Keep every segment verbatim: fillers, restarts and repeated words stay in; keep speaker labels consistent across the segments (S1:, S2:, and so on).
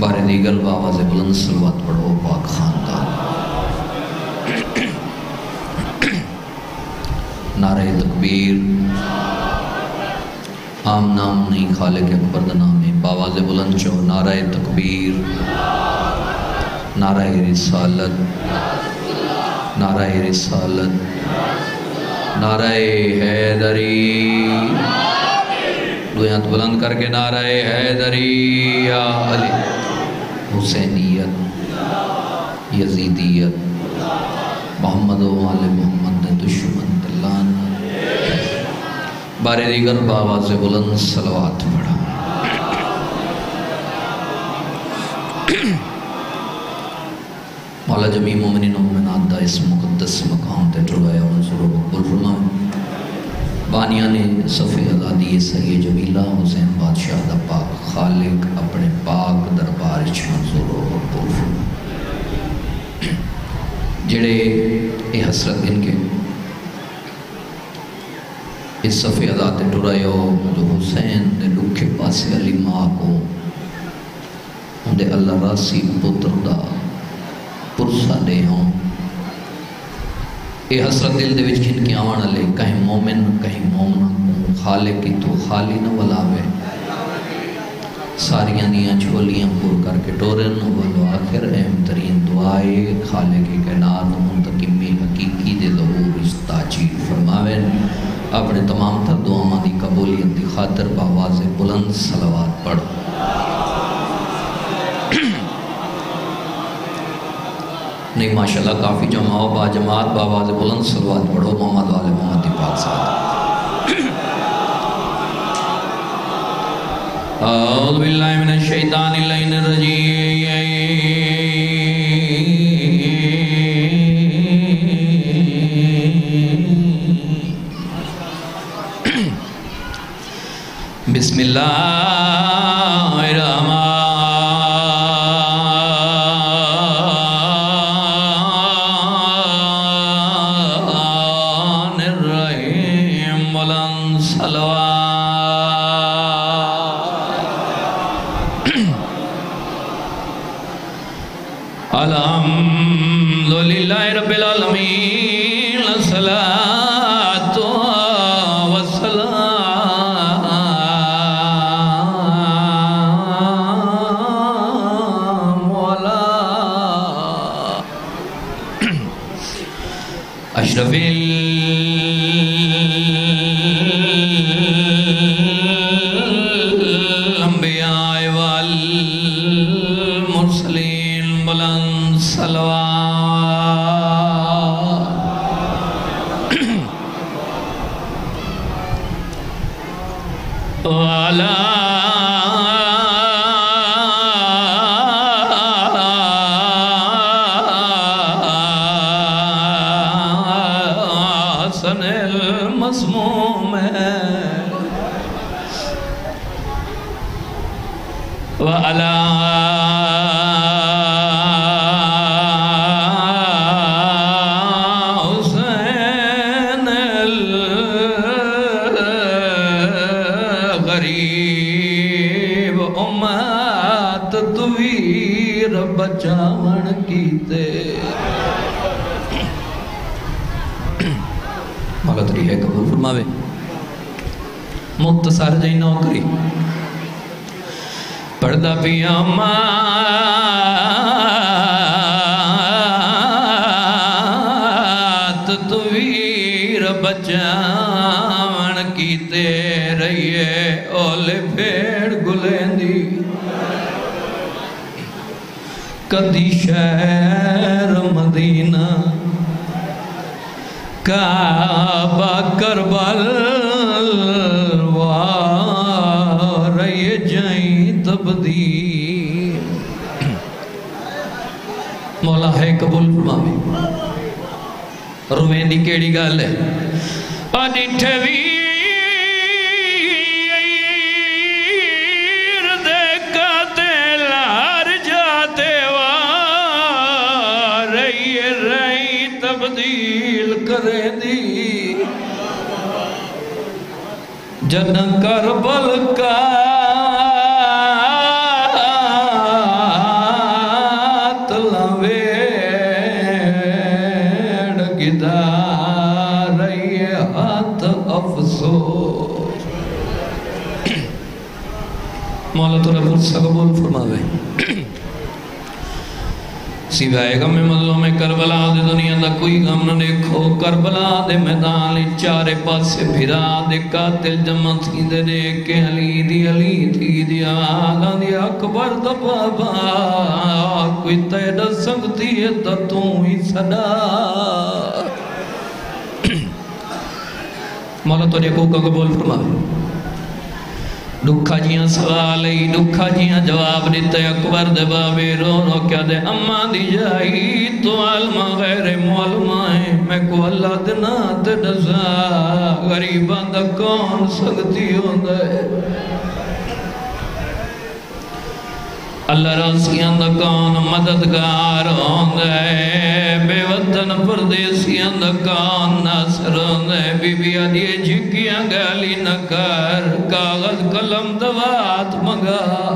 S1: بارے دیگر بآواز بلند صلوات پڑھو پاک خاندان۔ نعرہ تکبیر، عام نام نہیں خالق اکبر دا نام ہے، بآواز بلند چو نعرہ تکبیر، نعرہ رسالت، نعرہ رسالت، نعرہ حیدری، دویات بلند کر کے نعرہ حیدری یا علی، حسینیت، یزیدیت، محمد و آل محمد دشمن دلان، بارے دیگر بآواز بلند صلوات پڑھا۔ مولا جمیع مومنین و مومنات دا اس مقدس مقام تے ٹھڑایا منظور و مقبول فرمائے۔ بانیاں نے صفِ آزادی سید جمیلہ حسین بادشاہ دا پاک خالق اپنے پاک دربار وچ منظور و مقبول فرمائے۔ جڑے اے حسرت ان کے اس صفِ آزاد تے ٹھڑایا جو حسین دے لکھے پاسے علی ماں کو اندے اللہ راسی پتر دا پرسہ دے ہوں، اے حسرت دل دے وچ کھن کے آوان لے کہیں مومن کہیں مومنہ خالق کی تو خالی نہ ولاوے، ساریاں دیاں چھولیاں پور کر کے ٹورن ولو آخر اہم ترین دعائے خالق کی کائنات منتقمی حقیقی دے ظہور اس تاجیل فرماویں۔ اپنے تمام تر دعاواں دی قبولیت دی خاطر بآواز بلند صلوات پڑھ۔ نہیں ماشاءاللہ کافی جمع ہو، با جماعت بآواز بلند صلوات پڑھو محمد والے محمد دی پاک ساتھ۔ اعوذ باللہ من الشیطان اللعین الرجیم، بسم اللہ الرحمن الحمدللہ رب العالمین، الصلاة والسلام علی اشرف الانبیاء والمرسلین، بلند صلوات وعلا حسن المسموم وعلا غریب امت تویر بچاون کیتے۔ مولا تری ہے قبول فرماوے۔ مختصر جائی نوکری پردہ پیامات تویر بچاون کیتے رہیے، اولے پھیڑ گلیں دی کدی شہر مدینہ کعبہ کربل وارے جائیں تبدیل۔ مولا ہے قبول فرماوے۔ رویں دی کیڑی گل ہے اڈٹھے ویر دیکھاتے لار جاتے وارے رئی تبدیل کرے دی جن کربل کا مولا تو رب سے قبول فرماوے سوائے غم مظلوم کربلا دے دنیا دا کوئی غم نہ دیکھو کربلا دے میدان چارے پاسے بھرا دے قاتل جمع تھی دے دیکھ کے علی دی علی تھی دی آدھا دی اکبر دا بابا کوئی تیڑا سکتی ہے تا تو ہی صدا مولا تو کو قبول فرماوے دکھا جیاں سوال ای دکھا جیاں جواب دیتے اکبر دے بابے رو رو کیا دے اما دی جائی تو علم غیر معلومائیں میں کو اللہ دینا تے دزا غریبان دا کون سکتی ہوں دے اللہ راسیاں دا کون مددگار ہوں دے بے وطن پردیسیاں دا کون ناصر ہوں دے بی بی آدھیے جھکیاں گالی نہ کر کاغذ قلم دوات مگا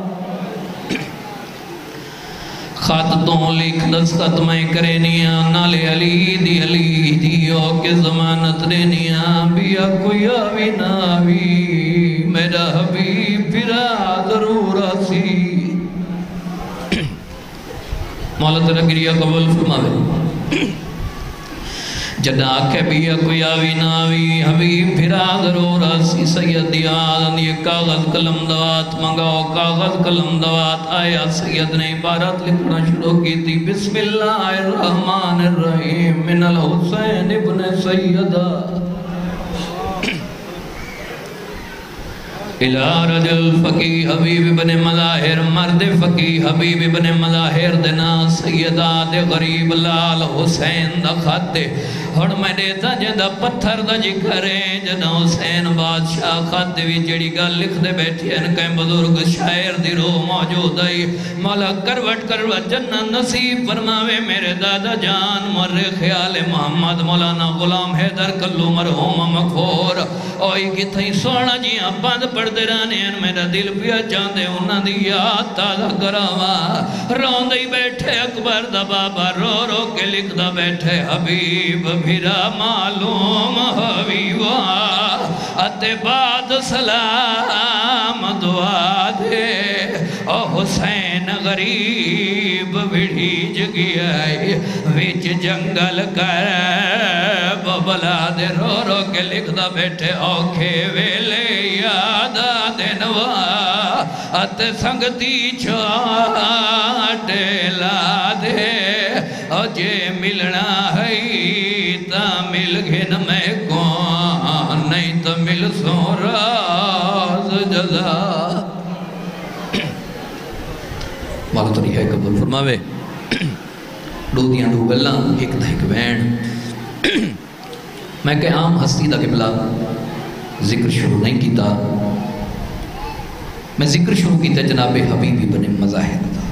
S1: خط تو لکھ دستخط میں کرینیاں نالے علی دی علی دیو کے ضمانت رینیاں بیا کوئی آوی ناوی میرا حبیب پھرا ضرور آسی مولا تیرا گریہ قبول فرماوے جدا آکھے بیا کوئی آوی ناوی حبیب پھرا ضرور آسی سید دیاد یہ کاغذ قلم دوات منگاؤ کاغذ قلم دوات آیا سید نے عبارت لکھنا شروع کی تھی بسم اللہ الرحمن الرحیم من الحسین ابن سیدہ الہ رجل فقی حبیب ابن مظاہر مرد فقی حبیب ابن مظاہر دینا سیدہ دے غریب لال حسین دا خاتے ہڑ میں دیتا جدہ پتھر دا جکرے جدہ حسین بادشاہ خاتے بھی جڑی گل لکھ دے بیٹھی ہیں کہیں بزرگ شاعر دی روح موجود ہے مولا کروٹ کروٹ جنہ نصیب فرماوے میرے دادا جان مر خیال محمد مولانا غلام حیدر کلو مرحوم مغفور اوئی کی تھئی سونا جی آباد پڑھ دے رانے ہیں میرا دل پیا چاندے انہاں دی یاد تازہ کراوا رون دے بیٹھے اکبر دا بابا رو رو کے لکھ دا بیٹھے حبیب بھیرا معلوم حبیبا اتے بعد سلام دعا دے او حسین غریب بڑھیج گیا ویچ جنگل کر ببلا دے رو رو کے لکھ دا بیٹھے اوکھے ویلے یادا دنوا ات سنگتی چھاٹے لا دے او جے ملنا ہے تا مل گھن میں کون نہیں تا مل سو راز جزا مولا تو ہے قبول فرماوے دو دیاں دو گلاں ایک دا ایک وین میں کہ عام ہستی دا قبلہ ذکر شروع نہیں کیتا میں ذکر شروع کیتا جناب حبیب ابن مظاہر دا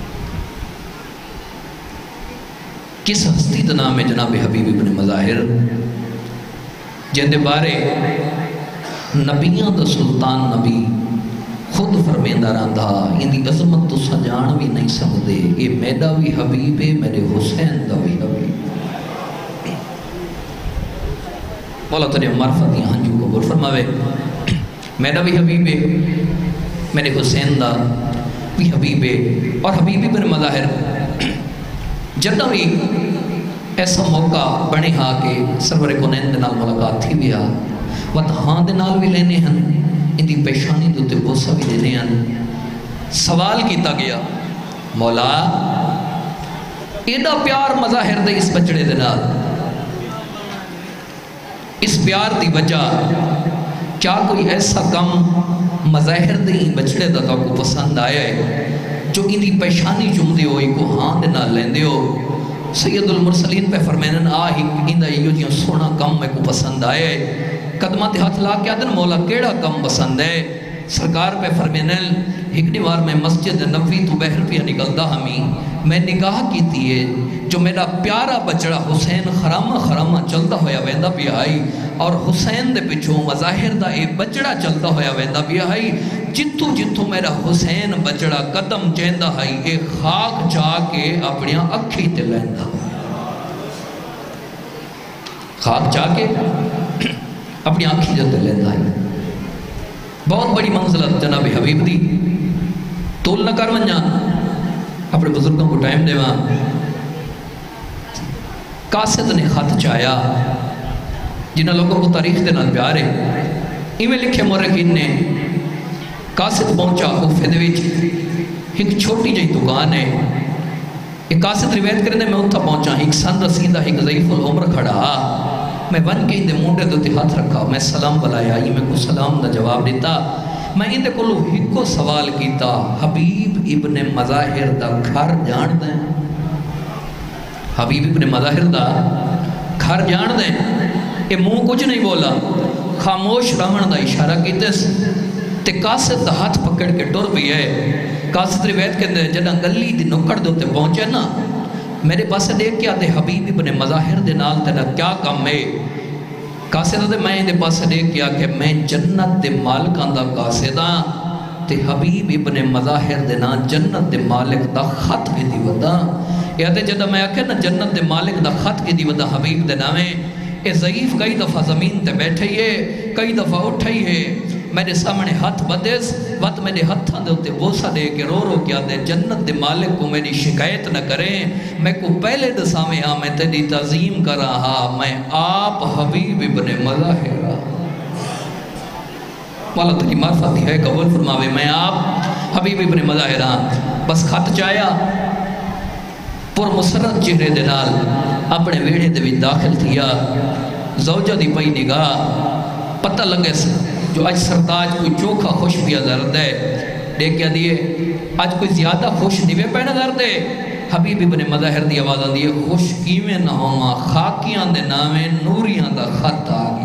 S1: کس ہستی دا نام ہے جناب حبیب ابن مظاہر جہدے بارے نبیاں دا سلطان نبی خود فرمیندہ رہندا اندی عظمت تو سجان بھی نہیں سکتے یہ میرا بھی حبیب ہے میرے حسین دا بھی حبیب مولا تیرے معرفت یہاں جو قبول فرماوے میرا بھی حبیب ہے میرے حسین دا بھی حبیب ہے اور حبیب ابن مظاہر جدہ بھی ایسا موقع بنے ہاں کہ سرور کونین دنال ملاقات تھی بھی ہاں وقت ہاں دنال بھی لینے ہیں اندی پیشانی دوتے بوسہ بھی دینے ہیں سوال کیتا گیا مولا ایڈا پیار مظاہر دے اس بچڑے دنال اس پیار دی وجہ کیا کوئی ایسا کم مظاہر دی بچڑے دا کو پسند آیا ہے جو اندی پیشانی جم دے ہوئی کو ہاں دینا لین دے ہو سید المرسلین پہ فرمینن آہی اندہ ایو جیوں سونا کم میں کو پسند آیا ہے قدمات ہاتھ لا کیا دن مولا کیڑا کم پسند ہے سرکار پہ فرمینن ایک دیوار میں مسجد نبوی تو بہر پہ نکلتا ہمیں میں نگاہ کی تیئے جو میرا پیارا بچڑا حسین خرامہ خرامہ چلتا ہویا ویندہ بھی آئی اور حسین دے پچھوں مظاہر دا ایک بچڑا چلتا ہویا ویندہ بھی آئی جتو جتو میرا حسین بچڑا قدم چیندہ آئی ایک خاک جا کے اپنی اکھی تے لیندہ خاک جا کے اپنی اکھی جا تے لیندہ آئی بہت بڑی منزلت جناب حبیب دی، تول نہ کر ونجا، اپنے بزرگوں کو ٹائم دے وہاں۔ قاصد نے خط چاہیا، جنہاں لوگوں کو تاریخ دے نال پیارے، ایویں لکھے مورخین نے، قاصد پہنچا کوفے دے وچ، ایک چھوٹی جہی دکان ہے، ایک قاصد روایت کرنے میں اتھا پہنچا، ایک سند سیدھا ایک ضعیف العمر کھڑا، میں بن کے اندے مونڈے دوتے ہاتھ رکھا، میں سلام بلایا، یہ میں کو سلام دا جواب دیتا، میں اندے کو لو ہکو سوال کیتا، حبیب ابن مظاہر دا گھر جان دیں، حبیب ابن مظاہر دا گھر جان دیں، اے منہ کچھ نہیں بولا، خاموش رہن دا اشارہ کیتے تے قاصد دا ہاتھ پکڑ کے ٹر بھی ہے۔ قاصد روایت کے اندر جنہاں گلی دی نکڑ دوتے پہنچے نا، میرے پاس دیکھ کے آتے حبیب ابن مظاہر دے نال تینا کیا کم ہے؟ قاصد دے میں دے پاس دیکھ کے آ کہ میں جنت دے مالکان دا قاصداں تے حبیب ابن مظاہر دے نا جنت دے مالک دا خط کی دی ودا، یا تے جدہ میں آکے نا جنت دے مالک دا خط کی دی ودا حبیب دے نامے، اے ضعیف کئی دفعہ زمین تے بیٹھے ہے، کئی دفعہ اٹھے ہے، میرے سامنے ہاتھ بدیس، وقت میرے ہتھاں دے ہوتے بوسا دے کے رو رو کیا دے جنت دے مالک کو میری شکایت نہ کریں، میں کو پہلے دے سامنے ہاں میں تیری تعظیم کر رہا، میں آپ حبیب ابن مظاہر والا تیری معرفت ہے قبول فرماوے، میں آپ حبیب ابن مظاہر ہاں۔ بس خط چاہیا، پر مسرت چہرے دے نال اپنے ویڑے دے بھی داخل تھیا، زوجہ دی پئی نگاہ، پتہ لگے سے جو آج سرتاج کوئی چوکھا خوش بھی نظر دے، دیکھیا دیئے آج کوئی زیادہ خوش نیوے پہ نظر دے، حبیب ابن مظاہر دی آواز آن دیئے خوش کیویں نہ ہوما، خاکیاں دے نامے نوریاں دا خط آگی،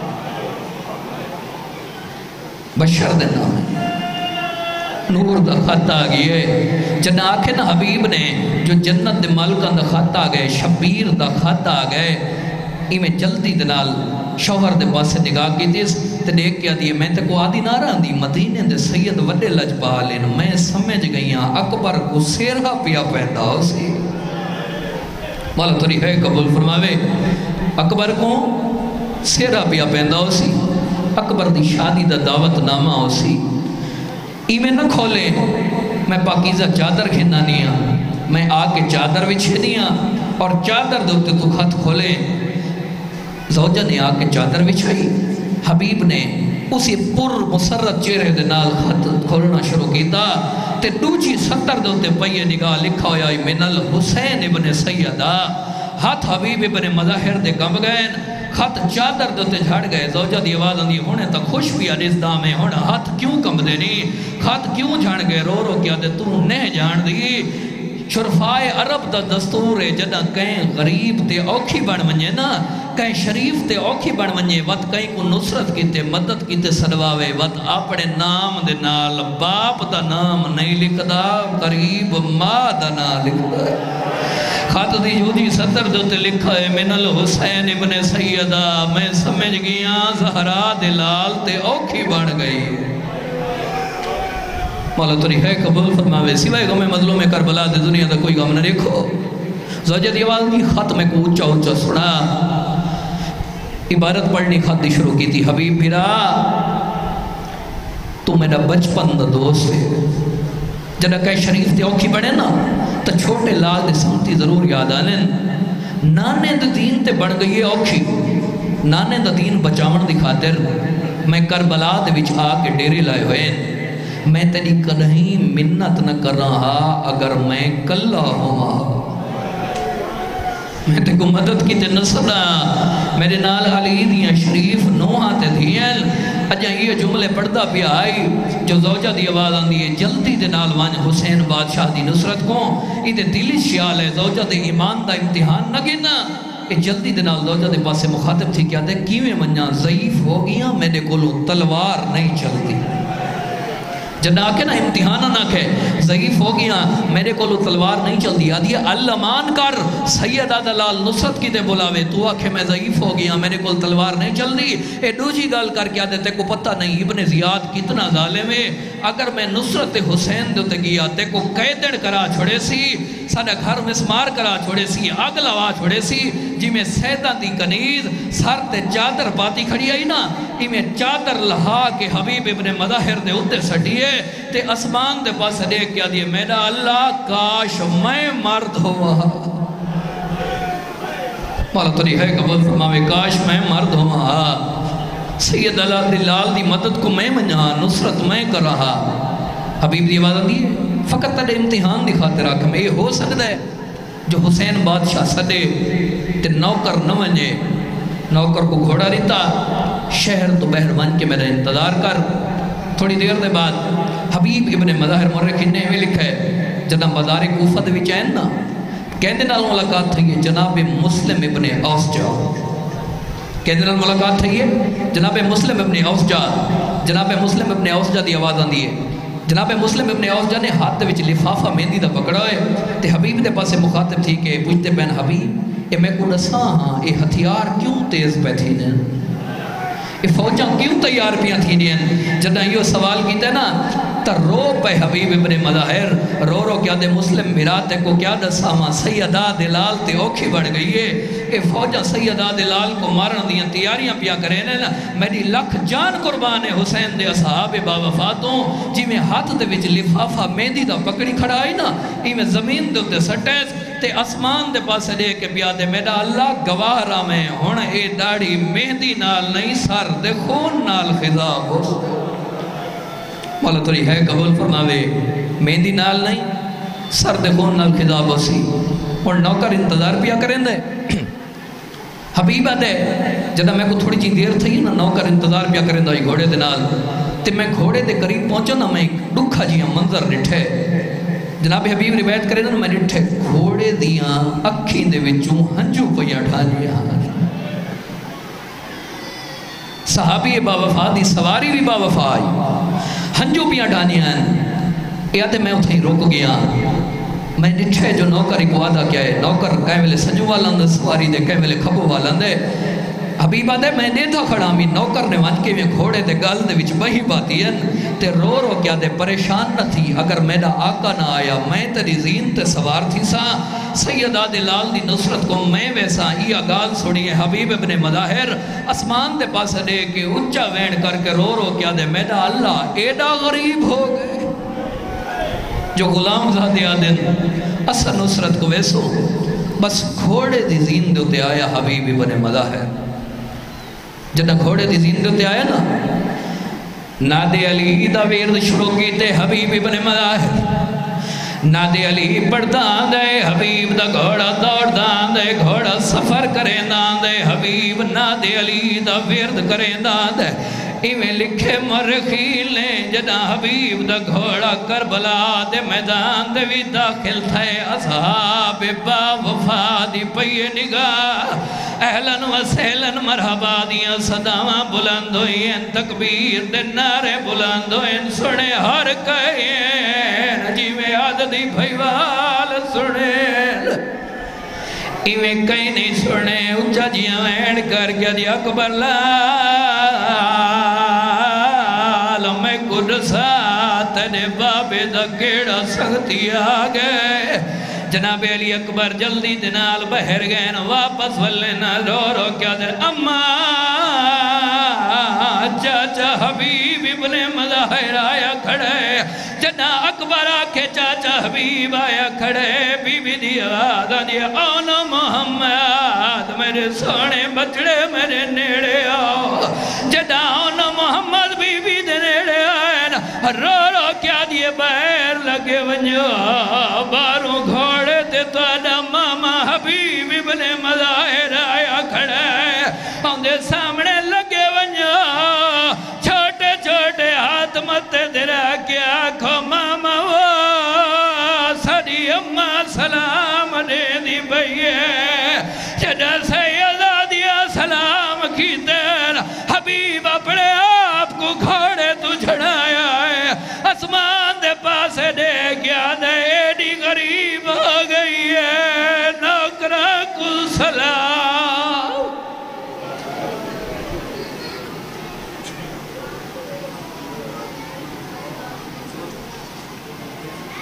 S1: بشر دے نامے نور دا خط آگی ہے، جنہ آکھے نا حبیب نے جو جنت دے مالکان دا خط آگئے، شبیر دا خط آگئے، ایمیں جلدی دنال شوہر دے پاسے نگاہ کی دیس تے دیکھ کیا دیئے میں تے کو آدھی نہ رہا دی مدینے دے سید وڈے لجبالین، میں سمجھ گئیاں اکبر کو سیرہ پیا پیدا ہو سی، مولا توری ہے قبول فرماوے، اکبر کو سیرہ پیا پیدا ہو سی، اکبر دی شادی دا دعوت نامہ ہو سی، ایمیں نہ کھولے، میں پاکیزہ چادر کھینا نیا، میں آکے چادر وچھے نیا، اور چادر دوتے تو خط کھولے، زوجہ نے آکے چادر بچھائی، حبیب نے اسی پر مسرت چہرے دے نال خط کھولنا شروع کیتا، تے دوجی ستر دوتے پئیے نگاہ لکھا ہویا من الحسین ابن سیدہ، ہاتھ حبیب ابن مظاہر دے کم گئے، خط چادر دوتے جھڑ گئے، زوجہ دی آواز اندی ہونے تا خوش بھی آنیزدہ میں ہونا ہاتھ کیوں کم دے نہیں، خط کیوں جھڑ گئے، رو رو کیا دے تو نے جان دی، شرفائے عرب دا دستور ہے جدہ کہیں غریب تے اوکھی بڑھ منجے نا، کہیں شریف تے اوکھی بڑھ منجے، وقت کہیں کو نصرت کیتے مدد کیتے صدواوے، وقت اپنے نام دے نال باپ دا نام نہیں لکھدا، قریب ماں دا نام لکھدا، خط دی جودی ستر دوتے لکھا ہے من الحسین ابن سیدہ، میں سمجھ گیا زہرا دلال تے اوکھی بڑھ گئی، مولا توری ہے قبول فرماوے، سوائے غم مظلوم کربلا دے دنیا دا کوئی غم نہ دیکھو، زوجہ دی آواز دی خط میں کو اچھا اچھا سنا، عبارت پڑھنی خط دی شروع کی تھی، حبیب بھیرا تو میرا بچپن دا دوست ہے، جنہ کہے شریف تے اوکھی بڑھے نا تا چھوٹے لال دے سمتی ضرور یاد آنے، نانے دا دین تے بڑھ گئی اوکھی، نانے دا دین بچاون دی خاطر میں کربلا دے وچ آ کے ڈیرے لائے ہوئے، میں تیری کہیں منت نہ کر رہا اگر میں کلہ ہوا، میں تے کو مدد کی تے نصرہ، میرے نال علی دیاں شریف نوحہ تے دھیل، اجا یہ جملے پڑھدا پہ آئی جو زوجہ دی آواز آندی ہے جلدی دے نال وانج حسین بادشاہ دی نصرت کو، یہ دے دلی شیال ہے زوجہ دے ایمان دا امتحان نہ گنا، یہ جلدی دے نال زوجہ دے پاسے مخاطب تھی کیا دے کیویں منجا ضعیف ہو گیا میرے کولوں تلوار نہیں چلتی، جنہ آکے نا امتحانہ نہ کہے ضعیف ہو گیا میرے کو لو تلوار نہیں چل دیا دیا اللہ مان کر سیدہ دلال نصرت کی دے بلاوے تو آکھے میں ضعیف ہو گیا میرے کو تلوار نہیں چل دی، اے دوجی گال کر کیا دیتے کو پتہ نہیں ابن زیاد کتنا ظالم ہے، اگر میں نصرت حسین دیتے گیا تے کو قیدن کرا چھڑے سی ساڑھا گھر مسمار کرا چھوڑے سی آگ لوا چھوڑے سی جی میں سیدان دی کنیز سر تے چادر پاتی کھڑی آئی نا ای میں چادر لہا کے حبیب ابن مظاہر دے اتر سٹیے تے اسمان دے پاس دیکھ کیا دیئے میرا اللہ کاش میں مرد ہوا مولا تری ہے قبول فرماوے کاش میں مرد ہوا سید اللہ دلال دی مدد کو میں منجا نصرت میں کر رہا حبیب دی آواز دیئے فقط تڑے امتحان دی خاطر آکھم اے ہو سکتا ہے جو حسین بادشاہ صدے تے نوکر نہ ونجے نوکر کو گھوڑا ریتا شہر تو بہر ون کے میرا انتظار کر تھوڑی دیر دے بعد حبیب ابن مظاہر مرخی نے میں لکھا ہے جناب مزار کوفہ دے وچ نا کہندے نال ملاقات تھی ہے جناب مسلم ابن اوسجا کہندے نال ملاقات تھی ہے جناب مسلم ابن اوسجا جناب مسلم ابن اوسجا دی آواز آندی ہے جناب مسلم ابن اوسجا نے ہاتھ دے وچ لفافہ مہندی دا پکڑا ہے تے حبیب دے پاسے مخاطب تھی کہ پوچھتے پہن حبیب اے میں کو دساں ہاں اے ہتھیار کیوں تیز پہ تھی نے اے فوجاں کیوں تیار پیاں تھی نے جنہ یہ سوال کیتا ہے نا تا رو پہ حبیب ابن مظاہر رو رو کیا دے مسلم میراتے کو کیا دساں ماں سیدہ دلال تے اوکھی بڑھ گئی ہے اے فوجاں سیدہ دلال کو مارن دیاں تیاریاں پیا کرے نا میری لکھ جان قربان حسین دے اصحاب با وفاتوں جی میں ہاتھ دے وچ لفافہ مہندی دا پکڑی کھڑا آئی نا ای میں زمین دے تے سٹیس تے اسمان دے پاسے دے کے پیا دے میرا اللہ گواہ را میں ہون اے داڑی مہندی نال نہیں سر دے خون نال خضاب ہو مولا توری ہے قبول فرماوے مہندی نال نہیں سر دے خون نال خضاب ہو سی اور نوکر انتظار پیا کریں دے حبیبہ دے جدہ میں کو تھوڑی چی دیر تھی نا نوکر انتظار پیا کریں دا گھوڑے دے نال تے میں گھوڑے دے قریب پہنچا نا میں ایک ڈکھا جیاں منظر نٹھے جناب حبیب روایت کرے نا میں نٹھے گھوڑے دیاں اکھیں دے وچوں ہنجو پیا ڈھالیا صحابی با وفا دی سواری بھی با وفا آئی ہنجو پیا ڈھانیا یا تے میں اتھیں روک گیا میں نٹھے جو نوکر ایک وعدہ کیا ہے نوکر کہیں ملے سجو والاندے سواری دے کہیں ملے کھبو والاندے حبیبہ دے میں نے تھا کھڑا میں نوکر نے وان کے میں گھوڑے دے گل دے وچ بہی باتی ہیں تے رو رو کیا دے پریشان نہ تھی اگر میرا آقا نہ آیا میں تیری زین تے سوار تھی سا سیدہ دلال دی نصرت کو میں ویسا یہ گال سوڑی ہے حبیب ابن مظاہر اسمان دے پاس دے کے اچھا وین کر کے رو رو کیا دے میرا اللہ ایڈا غریب ہو گئے جو غلام زادے آدن اصل نصرت کو ویسو بس گھوڑے دی زین دے تے آیا حبیب ابن مظاہر جنہ گھوڑے دی زین دے تے آیا نا نادے علی دا ویرد شروع کیتے حبیب ابن مظاہر نادے علی پڑھدان دے حبیب دا گھوڑا دوڑدان دے گھوڑا سفر کریندان دے حبیب نادے علی دا ویرد کریندان دے ایویں لکھے مرخیلیں جنا حبیب دا گھوڑا کربلا دے میدان دے بھی داخل تھے اصحاب با وفا دی پئیے نگاہ اہلن و سہلن مرحبا دیاں صداواں بلند ہوئیں تکبیر دے نعرے بلند ہوئیں سنے ہر کہیں جی میں عادتی بھائیوال سنے ایویں کہیں نہیں سنے اچھا جیاں اینڈ کر گیا دی اکبر لال میں قدسا تیرے بابے دا کیڑا سختی آگئے جناب علی اکبر جلدی دنال بہر گئے نا واپس والنا رو رو کیا در اما چاچا حبیب ابن مظاہر آیا کھڑے جنا اکبر آکے چاچا حبیب آیا کھڑے بی بی دی آواز دیا آن محمد میرے سونے بچڑے میرے نیڑے آؤ جنا آن محمد بی بی دے نیڑے آئے نا رو رو کیا دیے بہر لگے ونجو باروں گھوڑے تے تو آدھا ماما حبیب ابن مظاہر آیا کھڑے آن دے سامنے لگے ونجو چھوٹے چھوٹے ہاتھ متے